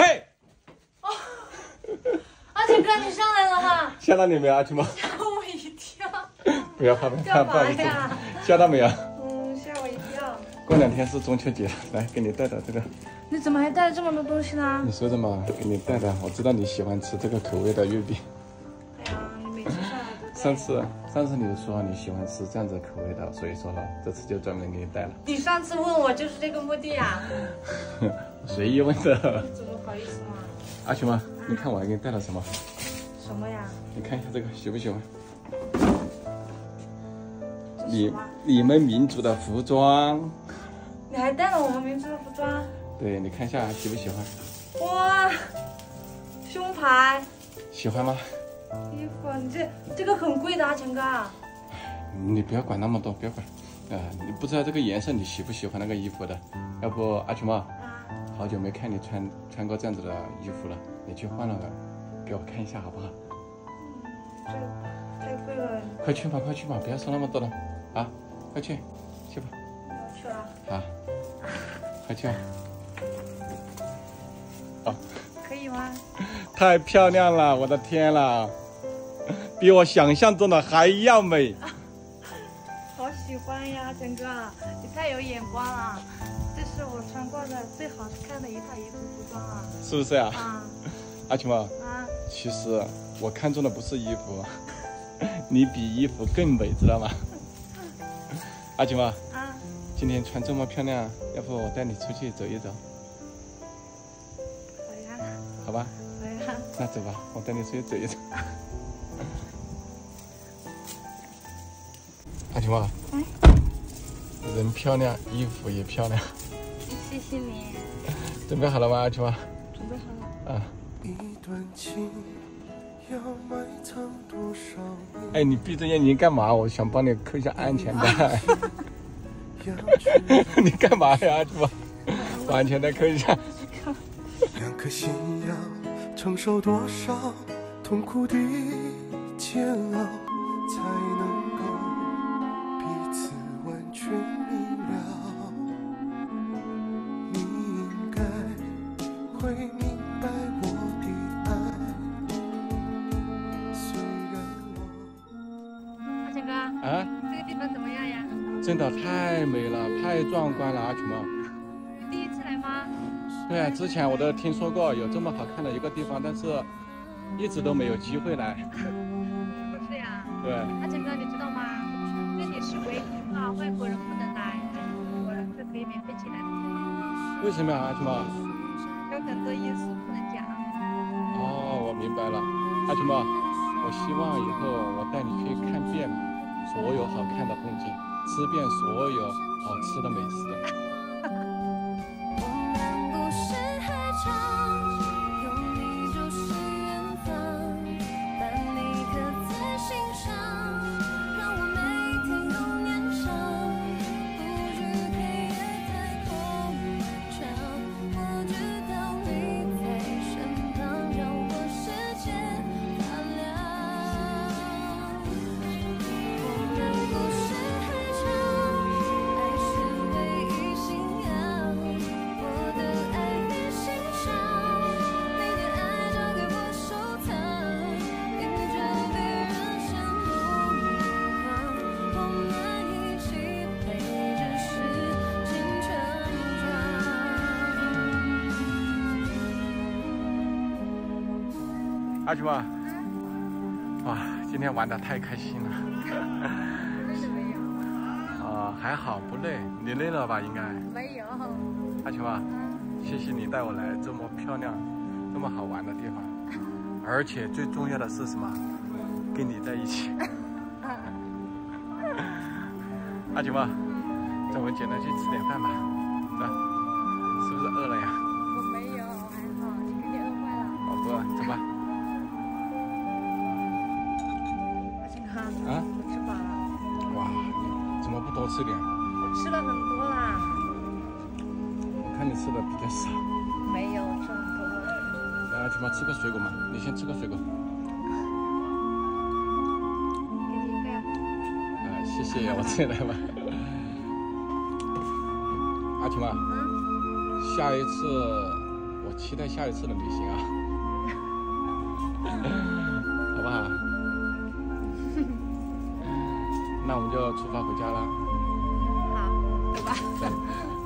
嘿！ 阿杰哥，你上来了哈！ 吓到你没有，阿秋吗？ 吓我一跳！ 不要怕，不要怕，不好意思。 呀？ 吓到没有？ 吓我一跳。 过2天是中秋节，来给你带的这个。 你怎么还带了这么多东西呢？ 你说的嘛，给你带的，我知道你喜欢吃这个口味的月饼。 哎呀，你每次上来都带。 上次你说你喜欢吃这样子口味的，所以说了，这次就专门给你带了。 你上次问我就是这个目的呀？ 随意问的。 怎么好意思嘛？ 阿秋吗？你看我还给你带了什么？ 什么呀？ 你看一下这个，喜不喜欢？你们民族的服装。 你还带了我们民族的服装？ 对，你看一下喜不喜欢？ 哇，胸牌。 喜欢吗？ 衣服，你这个很贵的啊，强哥。 你不要管那么多，不要管。你不知道这个颜色你喜不喜欢那个衣服的？要不阿秋嘛，好久没看你穿过这样子的衣服了，你去换了给我看一下好不好？ 这太贵了。 快去吧，快去吧，不要说那么多了啊！快去吧。 我去了。 好，快去啊！哦， 可以吗？ 太漂亮了，我的天啦，比我想象中的还要美。 好喜欢呀，陈哥，你太有眼光了。这是我穿过的最好看的一套衣服服装啊。 是不是呀？ 啊。 阿秋嘛，其实我看中的不是衣服，你比衣服更美，知道吗？阿秋嘛，今天穿这么漂亮，要不我带你出去走一走？ 好呀。 好吧。 好呀。 那走吧，我带你出去走一走。阿秋嘛，人漂亮，衣服也漂亮。 谢谢你。 准备好了吗，阿秋嘛？ 准备好了。 啊。哎，你闭着眼睛干嘛？我想帮你扣一下安全带。你干嘛呀，阿秋？把安全带扣一下。 两颗心要承受多少痛苦的煎熬，才能够彼此完全明了？你应该会明白我的爱，虽然我…… 阿强哥。 啊？ 这个地方怎么样呀？ 真的太美了，太壮观了，阿秋嘛。 你第一次来吗？ 对啊，之前我都听说过有这么好看的一个地方，但是一直都没有机会来。 不是呀。 对。 阿强哥，你知道吗？这里是唯一啊，外国人不能来，中国人是可以免费进来的。 为什么呀，阿秋嘛？ 有很多因素不能讲。 哦，我明白了，阿秋嘛，我希望以后我带你去看遍所有好看的风景，吃遍所有好吃的美食。阿秋嘛，哇，今天玩的太开心了。 累了没有？ 啊，还好不累，你累了吧？应该。 没有。 阿秋啊，谢谢你带我来这么漂亮、这么好玩的地方，而且最重要的是什么？跟你在一起。阿秋嘛，咱们简单去吃点饭吧，走，是不是饿了呀？ 我没有，还好，你肯定饿坏了。 好不，走吧。啊， 我吃饱了。 哇，你怎么不多吃点？ 我吃了很多啦。 我看你吃的比较少。 没有，我吃很多了。 来，阿秋嘛，吃个水果嘛，你先吃个水果。 给你一个呀。 谢谢，我自己来吧。阿秋嘛，下一次我我期待下一次的旅行啊，好不好？那我们就出发回家了。 好，走吧。 对。